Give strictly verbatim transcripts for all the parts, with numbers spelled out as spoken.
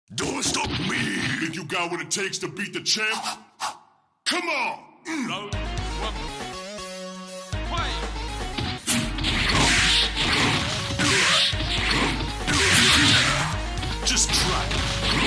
Don't stop me! Think you got what it takes to beat the champ? Come on! Mm. Round one. Fight! Just try it.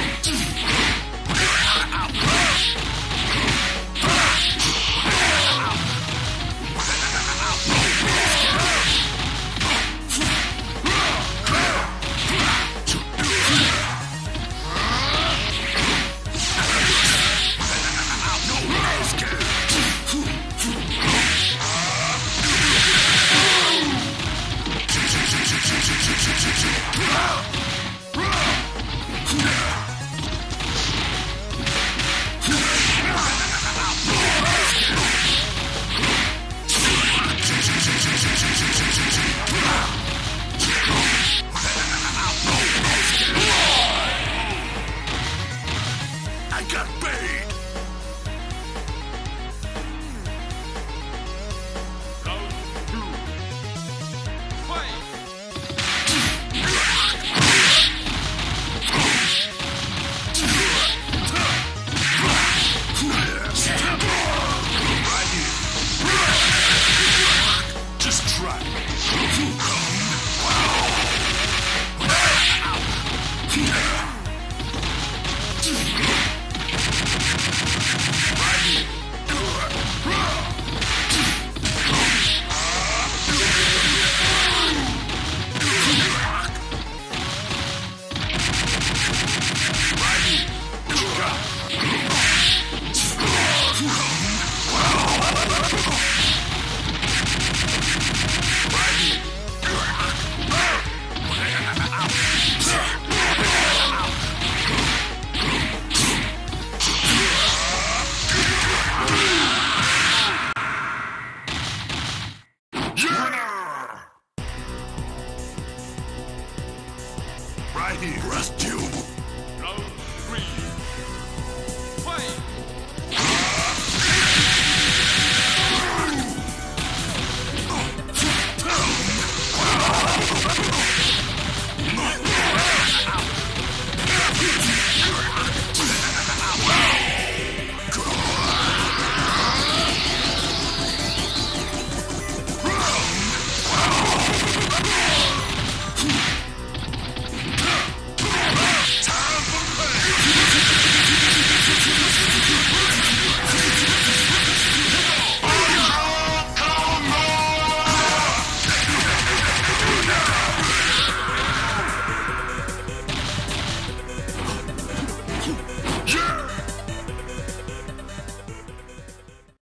I got bait! Round two. Fight! Just try it. Right here. Rest you.